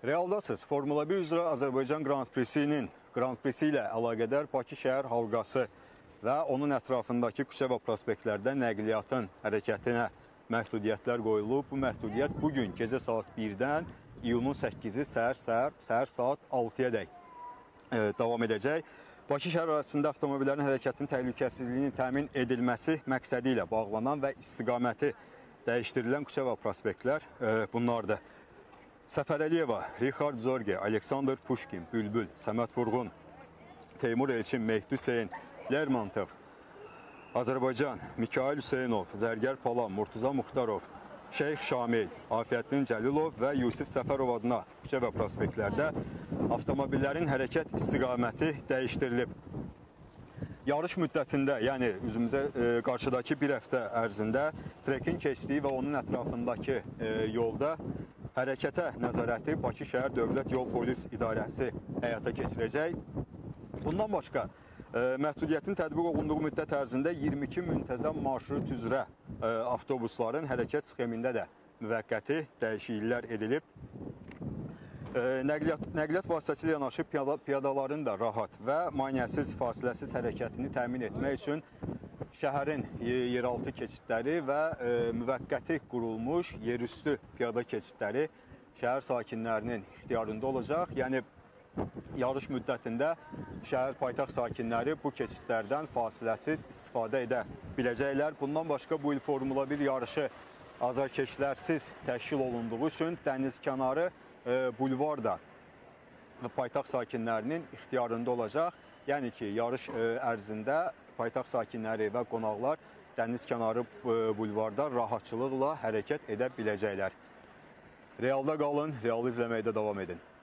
Realdasız Formula 1 üzrə Azərbaycan Grand Prix'si ilə əlaqədar Bakı şəhər halqası və onun ətrafındakı küçə və prospektlərdə nəqliyyatın hərəkətinə məhdudiyyətlər qoyulub. Bu məhdudiyyət bugün gecə saat 1-dən iyunun 8-i səhər saat 6-ya dək davam edəcək. Bakı şəhər arasında avtomobillərin hərəkətinin təhlükəsizliyinin təmin edilməsi məqsədi ilə bağlanan və istiqaməti dəyişdirilən küçə və prospektlər bunlardır. Səfər Əliyeva, Rixard Zorge, Aleksandr Puşkin, Bülbül, Səməd Vurğun, Teymur Elçin, Mehdi Hüseyin, Lermontov, Azərbaycan, Mikail Hüseynov, Zərgər Palam, Murtuza Muxtarov, Şeyx Şamil, Afiyəddin Cəlilov və Yusif Səfərov adına küçə və prospektlərdə avtomobillərin hərəkət istiqaməti dəyişdirilib. Yarış müddətində, yəni üzümüzə qarşıdakı bir həftə ərzində trekin keçdiyi və onun ətrafındakı yolda hərəkətə nəzarəti Bakı şəhər Dövlət Yol Polis İdarəsi həyata keçirəcək. Bundan başqa, məhdudiyyətin tətbiq olunduğu müddət ərzində 22 müntəzəm marşrut üzrə avtobusların hərəkət sxemində də müvəqqəti dəyişikliklər edilib. Nəqliyyat vasitəsilə yanaşı piyadaların da rahat və maneəsiz, fasiləsiz hərəkətini təmin etmək üçün şəhərin yeraltı keçidləri və müvəqqəti qurulmuş yerüstü piyada keçidləri şəhər sakinlərinin ixtiyarında olacaq. Yəni, yarış müddətində şəhər paytaxt sakinləri bu keçidlərdən fasiləsiz istifadə edə biləcəklər. Bundan başqa bu il Formula 1 yarışı azarkeşlərsiz təşkil olunduğu üçün dənizkənarı bulvar da paytaxt sakinlərinin ixtiyarında olacaq. Yəni ki, yarış ərzində paytaxt sakinləri və qonaqlar dənizkənarı bulvarda rahatçılıqla hərəkət edə biləcəklər. Realda qalın, realı izləməkdə davam edin.